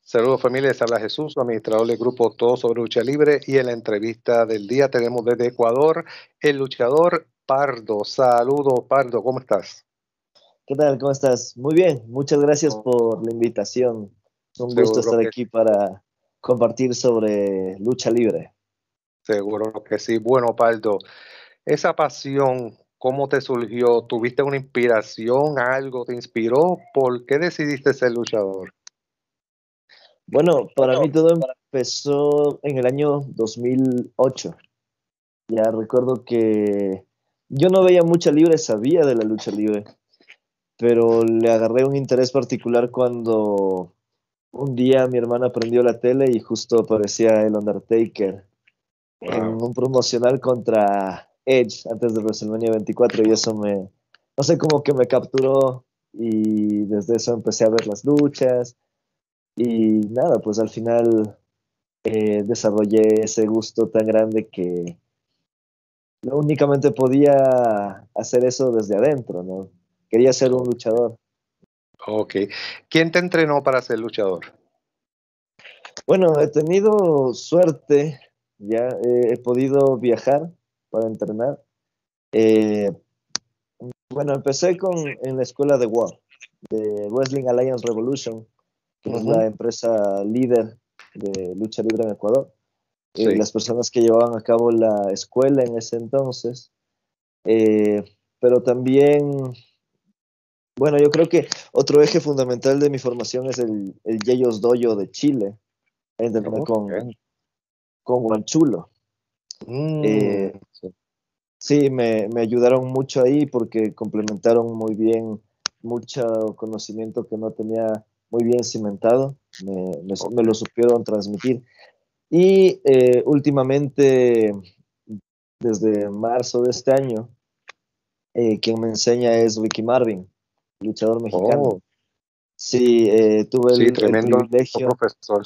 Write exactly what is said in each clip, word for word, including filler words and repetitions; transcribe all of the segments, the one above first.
Saludos familia, les habla Jesús, administrador del grupo Todo sobre Lucha Libre, y en la entrevista del día tenemos desde Ecuador el luchador Pardo. Saludos Pardo, ¿cómo estás? ¿Qué tal? ¿Cómo estás? Muy bien, muchas gracias Oh, por la invitación. Es un gusto seguro estar que aquí para compartir sobre lucha libre. seguro que sí. Bueno, Pardo, esa pasión, ¿cómo te surgió? ¿Tuviste una inspiración, algo te inspiró? ¿Por qué decidiste ser luchador? Bueno, para mí todo empezó en el año dos mil ocho. Ya recuerdo que yo no veía mucha libre, sabía de la lucha libre, pero le agarré un interés particular cuando un día mi hermana prendió la tele y justo aparecía el Undertaker en Wow. un promocional contra Edge antes de WrestleMania veinticuatro y eso me, no sé, como que me capturó y desde eso empecé a ver las luchas y nada, pues al final eh, desarrollé ese gusto tan grande que no únicamente podía hacer eso desde adentro, ¿no? Quería ser un luchador. Ok. ¿Quién te entrenó para ser luchador? Bueno, he tenido suerte, ya eh, he podido viajar para entrenar. Eh, bueno, empecé con, en la escuela de War, de Wrestling Alliance Revolution, que es Ujú. la empresa líder de lucha libre en Ecuador. Eh, Sí. las personas que llevaban a cabo la escuela en ese entonces, eh, pero también, bueno, yo creo que otro eje fundamental de mi formación es el, el Yeyos Dojo de Chile, entrenar con, Ok. con Guanchulo. Mm, Eh, sí, me, me ayudaron mucho ahí porque complementaron muy bien mucho conocimiento que no tenía muy bien cimentado, me, me, me lo ok. supieron transmitir. Y eh, últimamente, desde marzo de este año, eh, quien me enseña es Ricky Marvin, luchador mexicano. Oh, Sí, eh, tuve sí, el, el tremendo privilegio, profesor.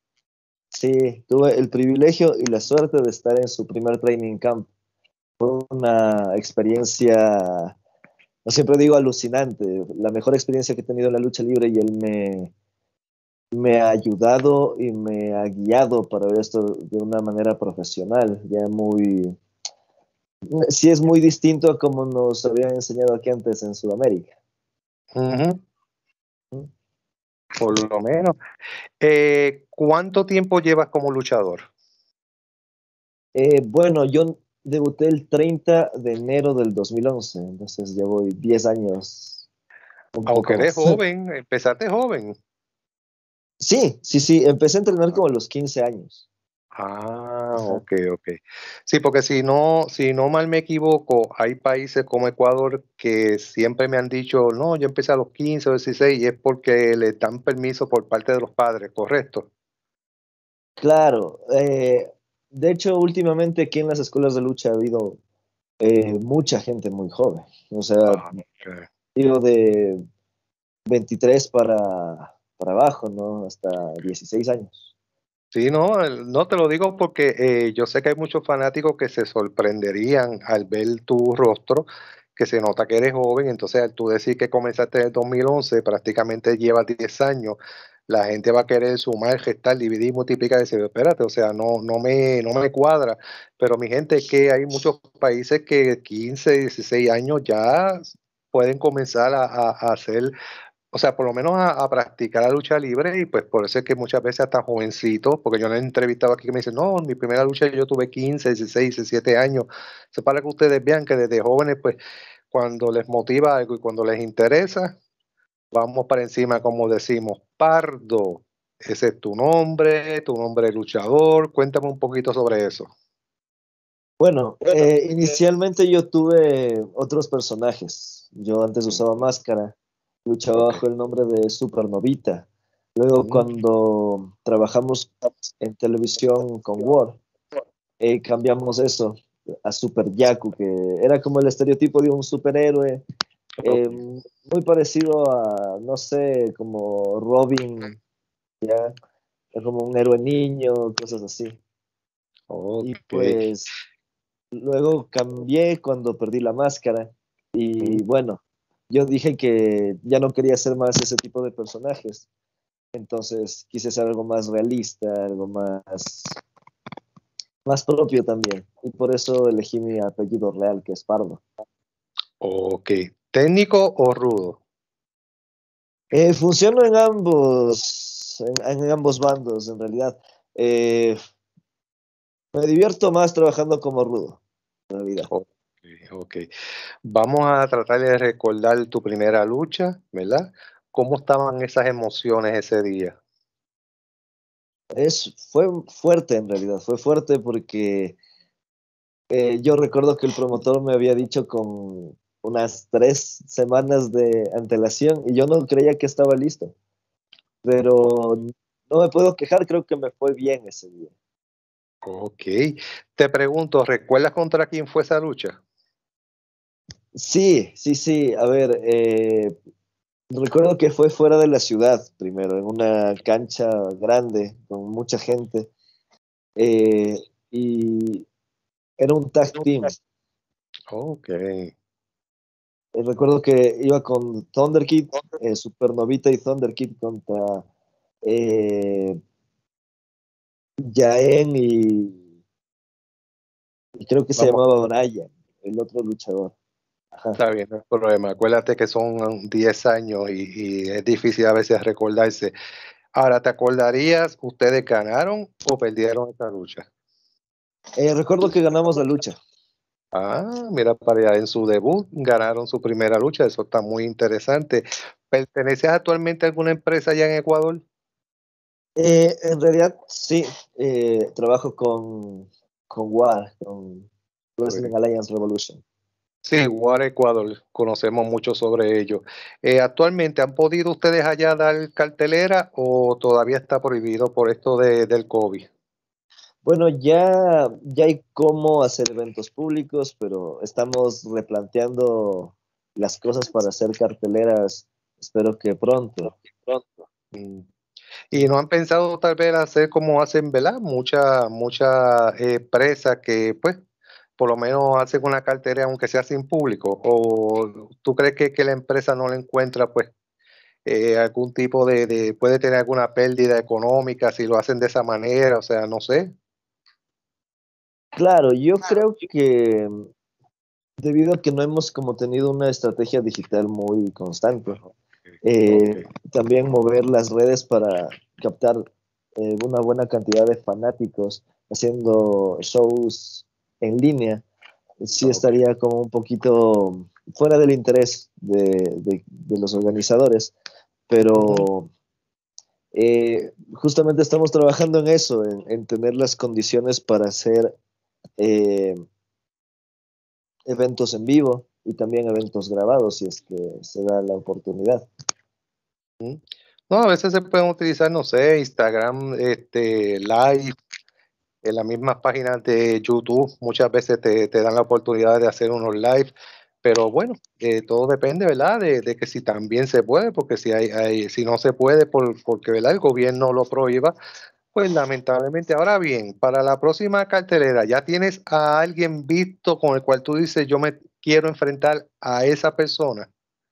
sí, tuve el privilegio y la suerte de estar en su primer training camp. Fue una experiencia, no siempre digo alucinante, la mejor experiencia que he tenido en la lucha libre y él me, me ha ayudado y me ha guiado para ver esto de una manera profesional, ya muy, sí es muy distinto a como nos habían enseñado aquí antes en Sudamérica. Ujú, por lo menos. Eh, ¿cuánto tiempo llevas como luchador? Eh, bueno, yo debuté el treinta de enero del dos mil once, entonces llevo diez años, un Aunque poco eres más. joven, empezaste joven. Sí, sí, sí, empecé a entrenar como a los quince años. Ah, Ajá. ok, ok. Sí, porque si no, si no mal me equivoco, hay países como Ecuador que siempre me han dicho, no, yo empecé a los quince o dieciséis y es porque le dan permiso por parte de los padres, ¿correcto? Claro, eh, de hecho, últimamente aquí en las escuelas de lucha ha habido eh, mucha gente muy joven, o sea, Ah, ok. digo de veintitrés para, para abajo, ¿no? Hasta dieciséis años. Sí, no, el- no te lo digo porque eh, yo sé que hay muchos fanáticos que se sorprenderían al ver tu rostro, que se nota que eres joven, entonces al tú decir que comenzaste en el dos mil once, prácticamente llevas diez años, la gente va a querer sumar, gestar, dividir, multiplicar y decir, espérate, o sea, no, no me, no me cuadra, pero mi gente es que hay muchos países que quince, dieciséis años ya pueden comenzar a, a a hacer, o sea, por lo menos a, a practicar la lucha libre, y pues por eso es que muchas veces hasta jovencitos, porque yo no he entrevistado aquí que me dicen, no, mi primera lucha yo tuve quince, dieciséis, diecisiete años. Eso para que ustedes vean que desde jóvenes, pues cuando les motiva algo y cuando les interesa, vamos para encima, como decimos. Pardo, ese es tu nombre, tu nombre de luchador, cuéntame un poquito sobre eso. Bueno, eh, inicialmente yo tuve otros personajes. Yo antes Mm, usaba máscara, luchaba ok. bajo el nombre de Supernovita. Luego, Mm, cuando trabajamos en televisión con War, eh, cambiamos eso a Super Yaku, que era como el estereotipo de un superhéroe, ok, eh, muy parecido a, no sé, como Robin, ya, como un héroe niño, cosas así. Y ok. pues luego cambié cuando perdí la máscara Mm, y bueno, yo dije que ya no quería hacer más ese tipo de personajes. Entonces quise hacer algo más realista, algo más, más propio también. Y por eso elegí mi apellido real, que es Pardo. Ok. ¿Técnico o rudo? Eh, funciono en ambos, en, en ambos bandos, en realidad. Eh, me divierto más trabajando como rudo, en realidad. Ok, ok. Vamos a tratar de recordar tu primera lucha, ¿verdad? ¿Cómo estaban esas emociones ese día? Es, fue fuerte en realidad, fue fuerte porque eh, yo recuerdo que el promotor me había dicho con unas tres semanas de antelación y yo no creía que estaba listo, pero no me puedo quejar, creo que me fue bien ese día. Ok. Te pregunto, ¿recuerdas contra quién fue esa lucha? Sí, sí, sí, a ver, eh, recuerdo que fue fuera de la ciudad primero, en una cancha grande con mucha gente eh, y era un tag team. Ok. Eh, recuerdo que iba con Thunder Kid, eh, Supernovita y Thunder Kid contra eh, Yaen y, y creo que se Vamos, llamaba Brian, el otro luchador. Ajá. está bien, no hay problema. Acuérdate que son diez años y, y es difícil a veces recordarse. Ahora, ¿te acordarías, ustedes ganaron o perdieron esa lucha? Eh, recuerdo que ganamos la lucha. Ah, mira, para allá en su debut ganaron su primera lucha, eso está muy interesante. ¿Perteneces actualmente a alguna empresa allá en Ecuador? Eh, en realidad, sí, eh, trabajo con, con W A R, con Wrestling Sí, Alliance Revolution. sí, War Ecuador, conocemos mucho sobre ello. Eh, actualmente, ¿han podido ustedes allá dar cartelera o todavía está prohibido por esto de, del COVID? Bueno, ya, ya hay cómo hacer eventos públicos, pero estamos replanteando las cosas para hacer carteleras, espero que pronto. Mm. Y no han pensado tal vez hacer como hacen, ¿verdad? Muchas muchas eh, empresas que pues por lo menos hacen una cartera aunque sea sin público. ¿O tú crees que, que la empresa no le encuentra pues eh, algún tipo de, de, puede tener alguna pérdida económica si lo hacen de esa manera? O sea, no sé. Claro, yo creo que debido a que no hemos como tenido una estrategia digital muy constante, Ok, eh, también mover las redes para captar eh, una buena cantidad de fanáticos haciendo shows en línea, sí ok. estaría como un poquito fuera del interés de, de- de los organizadores, Ujú. pero eh, justamente estamos trabajando en eso, en, en tener las condiciones para hacer eh, eventos en vivo y también eventos grabados si es que se da la oportunidad. Ujú. No, a veces se pueden utilizar, no sé, Instagram, este, Live, en las mismas páginas de YouTube muchas veces te, te dan la oportunidad de hacer unos live, pero bueno, eh, todo depende, ¿verdad? De, de que si también se puede, porque si hay, hay si no se puede por, porque ¿verdad? El gobierno lo prohíba, pues lamentablemente. Ahora bien, para la próxima cartelera, ¿ya tienes a alguien visto con el cual tú dices yo me quiero enfrentar a esa persona?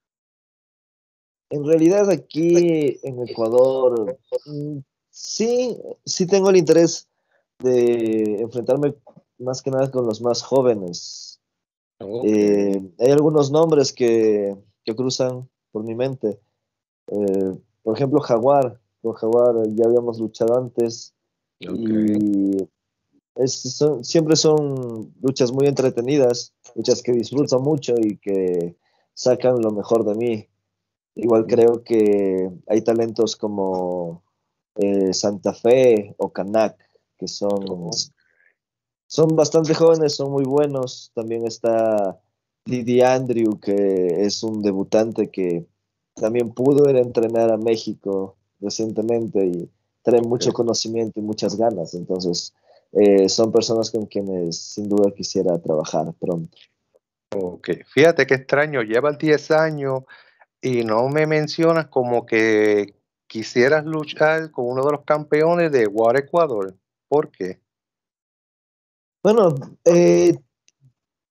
En realidad aquí en Ecuador, mm, sí, sí tengo el interés de enfrentarme más que nada con los más jóvenes. Ok, Eh, hay algunos nombres que, que cruzan por mi mente. Eh, por ejemplo, Jaguar. Con Jaguar ya habíamos luchado antes ok, y es- son- siempre son luchas muy entretenidas, luchas que disfruto mucho y que sacan lo mejor de mí. Igual ujú, creo que hay talentos como eh, Santa Fe o Canac, que son, ok, son bastante jóvenes, son muy buenos. También está Didi Andrew, que es un debutante que también pudo ir a entrenar a México recientemente y trae mucho ok. conocimiento y muchas ganas. Entonces, eh, son personas con quienes sin duda quisiera trabajar pronto. Ok, fíjate qué extraño, llevas diez años y no me mencionas como que quisieras luchar con uno de los campeones de War Ecuador. ¿Por qué? Bueno, eh,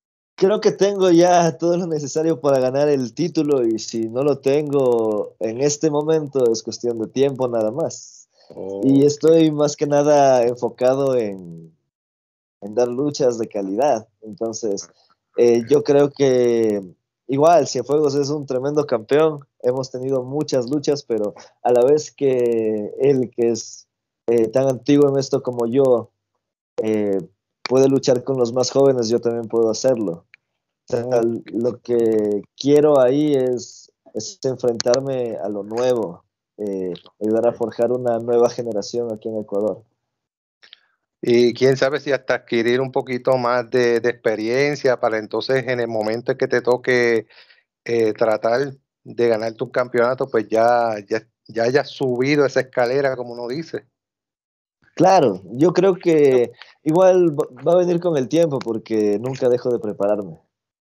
Creo que tengo ya todo lo necesario para ganar el título y si no lo tengo en este momento es cuestión de tiempo nada más. Y Oh, estoy más que nada enfocado en, en dar luchas de calidad. Entonces, eh, yo creo que igual Cienfuegos es un tremendo campeón. Hemos tenido muchas luchas, pero a la vez que él, que es eh, tan antiguo en esto como yo, eh, puede luchar con los más jóvenes, yo también puedo hacerlo. O sea, oh. lo que quiero ahí es, es enfrentarme a lo nuevo, eh, ayudar a forjar una nueva generación aquí en Ecuador. Y quién sabe si hasta adquirir un poquito más de, de experiencia para entonces en el momento en que te toque eh, tratar de ganar tu campeonato, pues ya, ya, ya hayas subido esa escalera, como uno dice. Claro, yo creo que igual va va a venir con el tiempo porque nunca dejo de prepararme.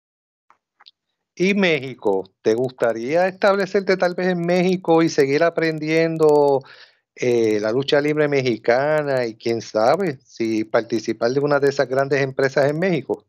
Y México, ¿te gustaría establecerte tal vez en México y seguir aprendiendo eh, la lucha libre mexicana y quién sabe si participar de una de esas grandes empresas en México?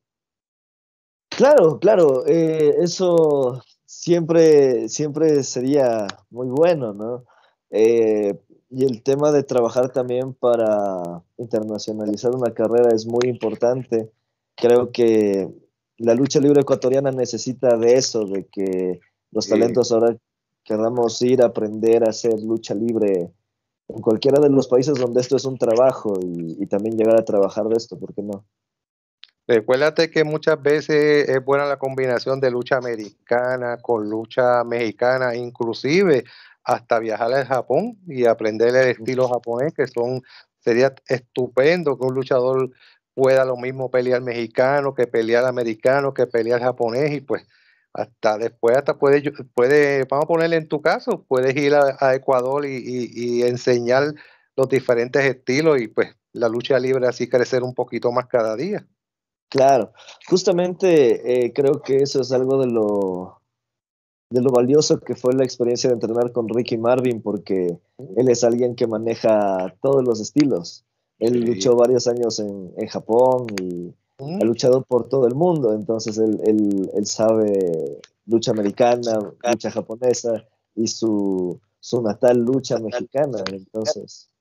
Claro, claro, eh, eso siempre, siempre sería muy bueno, ¿no? Eh, y el tema de trabajar también para internacionalizar una carrera es muy importante. Creo que la lucha libre ecuatoriana necesita de eso, de que los Eh, talentos ahora queramos ir a aprender a hacer lucha libre en cualquiera de los países donde esto es un trabajo y, y también llegar a trabajar de esto, ¿por qué no? Recuérdate que muchas veces es buena la combinación de lucha americana con lucha mexicana, inclusive hasta viajar al Japón y aprender el estilo japonés, que son, sería estupendo que un luchador pueda lo mismo pelear mexicano, que pelear americano, que pelear japonés, y pues hasta después hasta puede, puede, vamos a ponerle en tu caso, puedes ir a, a Ecuador y, y y enseñar los diferentes estilos y pues la lucha libre así crecer un poquito más cada día. Claro, justamente eh, creo que eso es algo de lo, de lo valioso que fue la experiencia de entrenar con Ricky Marvin, porque él es alguien que maneja todos los estilos. Él Sí. luchó varios años en, en Japón y ha Mm. luchado por todo el mundo, entonces él, él- él sabe lucha americana, lucha japonesa y su, su natal lucha mexicana. Entonces,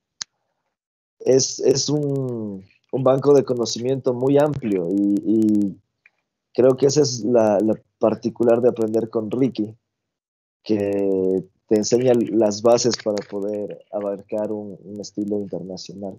es, es un, un banco de conocimiento muy amplio y, y creo que esa es la, la particular de aprender con Ricky, que te enseña las bases para poder abarcar un, un estilo internacional.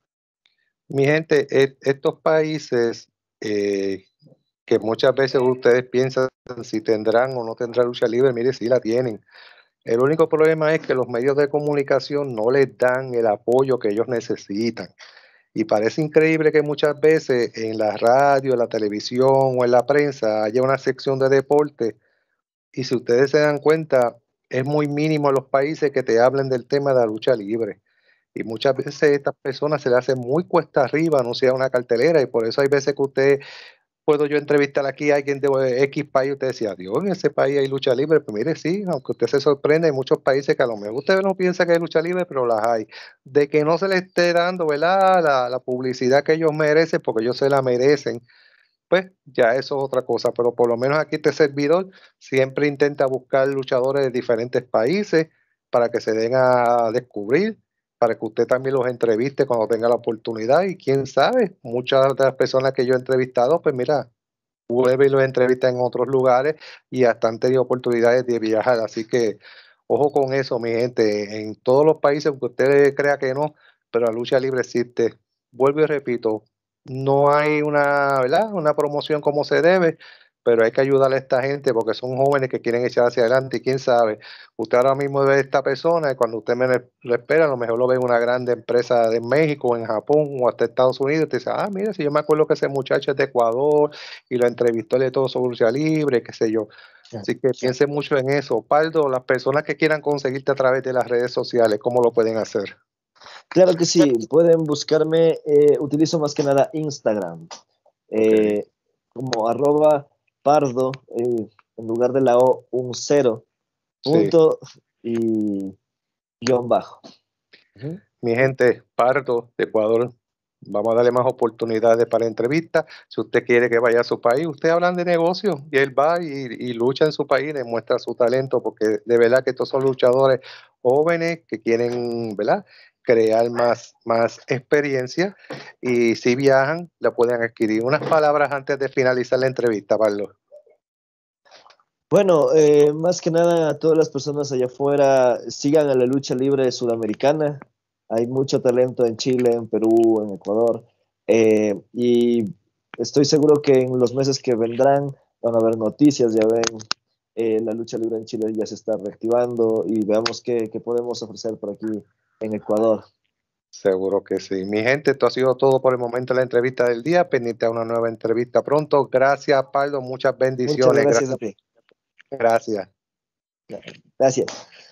Mi gente, e- estos países eh, que muchas veces ustedes piensan si tendrán o no tendrán lucha libre, mire, sí la tienen. El único problema es que los medios de comunicación no les dan el apoyo que ellos necesitan. Y parece increíble que muchas veces en la radio, en la televisión o en la prensa haya una sección de deporte. Y si ustedes se dan cuenta, es muy mínimo en los países que te hablen del tema de la lucha libre. Y muchas veces a estas personas se le hace muy cuesta arriba anunciar una cartelera y por eso hay veces que usted, puedo yo entrevistar aquí a alguien de X país y usted decía, Dios, en ese país hay lucha libre. Pues mire, sí, aunque usted se sorprende, hay muchos países que a lo mejor usted no piensa que hay lucha libre, pero las hay. De que no se le esté dando, ¿verdad? La, la publicidad que ellos merecen, porque ellos se la merecen, pues ya eso es otra cosa, pero por lo menos aquí este servidor siempre intenta buscar luchadores de diferentes países para que se den a descubrir, para que usted también los entreviste cuando tenga la oportunidad y quién sabe, muchas de las personas que yo he entrevistado, pues mira, vuelve y los entrevista en otros lugares y hasta han tenido oportunidades de viajar, así que ojo con eso, mi gente, en todos los países, aunque usted crea que no, pero la lucha libre existe. Vuelvo y repito, no hay una, ¿verdad? Una promoción como se debe, pero hay que ayudarle a esta gente porque son jóvenes que quieren echar hacia adelante y quién sabe, usted ahora mismo ve a esta persona y cuando usted menos lo espera, a lo mejor lo ve en una grande empresa de México, en Japón o hasta Estados Unidos y te dice, ah, mira, si yo me acuerdo que ese muchacho es de Ecuador y lo entrevistó de todo sobre lucha libre, qué sé yo. Así que piense mucho en eso. Pardo, las personas que quieran conseguirte a través de las redes sociales, ¿cómo lo pueden hacer? Claro que sí, pueden buscarme, eh, utilizo más que nada Instagram, Ok, eh, como arroba pardo, eh, en lugar de la O, un cero, sí. punto y guión bajo. Ujú. Mi gente, Pardo de Ecuador, Vamos a darle más oportunidades para entrevistas. Si usted quiere que vaya a su país, usted hablan de negocio y él va y, y lucha en su país, demuestra su talento, porque de verdad que estos son luchadores jóvenes que quieren, ¿verdad?, crear más, más experiencia, y si viajan, la pueden adquirir. Unas palabras antes de finalizar la entrevista, Pablo. Bueno, eh, más que nada a todas las personas allá afuera, sigan a la lucha libre sudamericana. Hay mucho talento en Chile, en Perú, en Ecuador. Eh, y estoy seguro que en los meses que vendrán van a haber noticias, ya ven, eh, la lucha libre en Chile ya se está reactivando y veamos qué, qué podemos ofrecer por aquí en Ecuador. Seguro que sí. Mi gente, esto ha sido todo por el momento en la entrevista del día. Pendiente a una nueva entrevista pronto. Gracias, Pablo. Muchas Muchas bendiciones. gracias a Gracias. ti. Gracias. Gracias.